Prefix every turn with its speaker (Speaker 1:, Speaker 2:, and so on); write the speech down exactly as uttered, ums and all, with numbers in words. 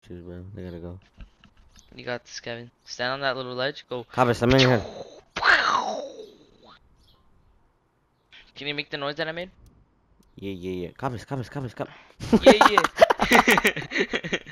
Speaker 1: Choose, bro. They gotta go.
Speaker 2: You got this, Kevin. Stand on that little ledge. Go.
Speaker 1: Cabas, I'm in here.
Speaker 2: Can you make the noise that I made?
Speaker 1: Yeah, yeah, yeah. Cabas, cabas, cabas, cabas.
Speaker 2: Yeah, yeah.